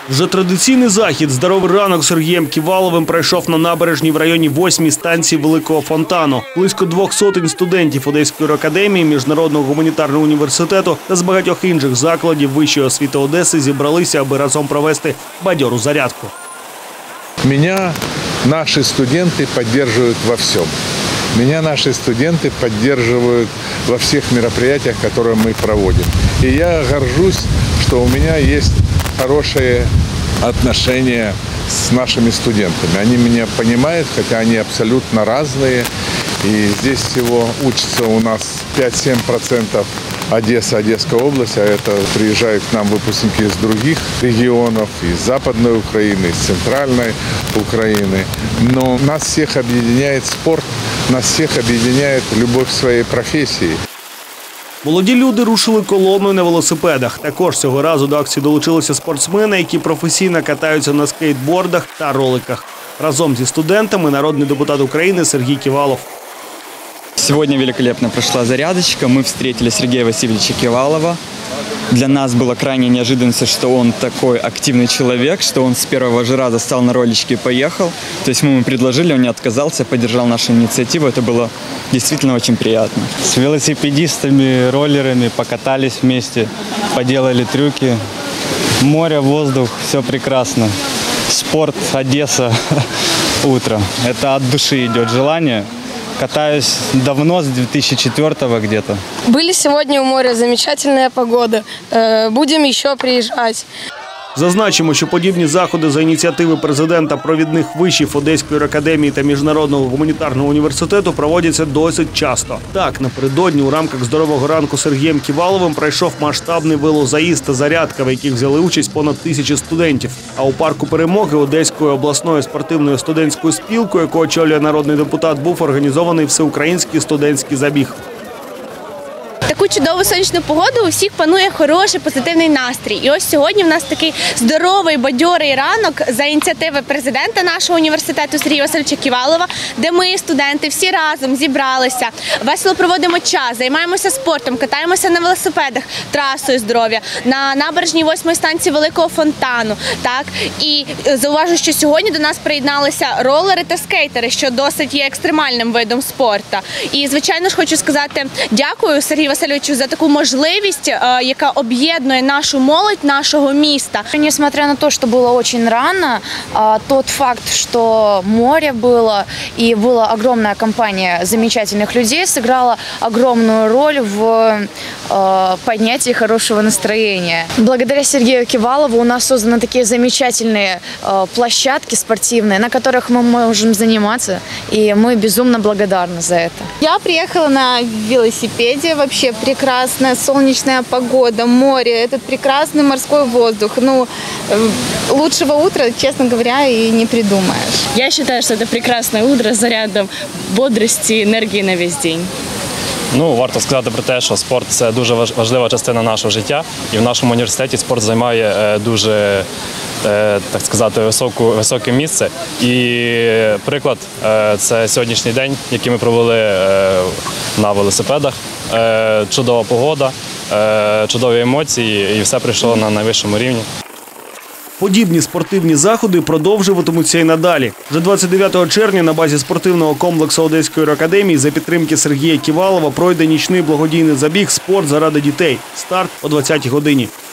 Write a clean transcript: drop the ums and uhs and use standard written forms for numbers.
Вже традиційний захід «Здоровий ранок» з Сергієм Ківаловим пройшов на набережній в районі 8-ї станції Великого Фонтану. Близько 200 студентів Одеської академії, Міжнародного гуманітарного університету та з багатьох інших закладів вищої освіти Одеси зібралися, аби разом провести бадьору зарядку. Меня наши студенты поддерживают во всем. Меня наши студенты поддерживают во всех мероприятиях, которые мы проводим. И я горжусь, что у меня есть хорошие отношения с нашими студентами. Они меня понимают, хотя они абсолютно разные. И здесь всего учатся у нас 5-7% Одесса, Одесская область, а это приезжают к нам выпускники из других регионов, из Западной Украины, из Центральной Украины. Но нас всех объединяет спорт, нас всех объединяет любовь к своей профессии. Молоді люди рушили колоною на велосипедах. Також цього разу до акції долучилися спортсмени, які професійно катаються на скейтбордах та роликах. Разом зі студентами народний депутат України Сергій Ківалов. Сегодня великолепно прошла зарядочка. Мы встретили Сергея Васильевича Ківалова. Для нас было крайне неожиданностью, что он такой активный человек, что он с первого же раза стал на роличке и поехал. То есть мы ему предложили, он не отказался, поддержал нашу инициативу. Это было действительно очень приятно. С велосипедистами, роллерами покатались вместе, поделали трюки. Море, воздух, все прекрасно. Спорт, Одесса, утро. Это от души идет желание. Катаюсь давно, с 2004-го где-то. Были сегодня у моря, замечательная погода. Будем еще приезжать. Зазначимо, що подібні заходи за ініціативи президента провідних вишів Одеської академії та Міжнародного гуманітарного університету проводяться досить часто. Так, напередодні у рамках «Здорового ранку» з Сергієм Ківаловим пройшов масштабний велозаїзд та зарядка, в яких взяли участь понад 1000 студентів. А у парку Перемоги Одеської обласної спортивної студентської спілки, яку очолює народний депутат, був організований всеукраїнський студентський забіг. Таку чудову сонячну погоду у всіх панує хороший позитивний настрій. І ось сьогодні в нас такий здоровий, бадьорий ранок за ініціативи президента нашого університету Сергія Васильовича Ківалова, де ми, студенти, всі разом зібралися, весело проводимо час, займаємося спортом, катаємося на велосипедах, трасою здоров'я, на набережній 8-ї станції Великого Фонтану. Так? І зауважу, що сьогодні до нас приєдналися ролери та скейтери, що досить є екстремальним видом спорту. І, звичайно ж, хочу сказати дякую Сергію Васильовичу за таку можливість, яка об'єднує нашу молодь нашого міста. Несмотря на то, что было очень рано, тот факт, что море было и была огромная компания замечательных людей, сыграла огромную роль в поднятии хорошего настроения. Благодаря Сергею Ківалову у нас созданы такие замечательные площадки спортивные, на которых мы можем заниматься, и мы безумно благодарны за это. Я приехала на велосипеде, вообще прекрасная солнечная погода, море, этот прекрасный морской воздух. Ну, лучшего утра, честно говоря, и не придумаешь. Я считаю, что это прекрасное утро с зарядом бодрости и энергии на весь день. Ну, варто сказати про те, що спорт – це дуже важлива частина нашого життя. І в нашому університеті спорт займає дуже, так сказати, високе місце. І приклад – це сьогоднішній день, який ми провели на велосипедах. Чудова погода, чудові емоції і все прийшло на найвищому рівні. Подібні спортивні заходи продовжуватимуться і надалі. Вже 29 червня на базі спортивного комплексу Одеської академії за підтримки Сергія Ківалова пройде нічний благодійний забіг «Спорт заради дітей». Старт о 20-й годині.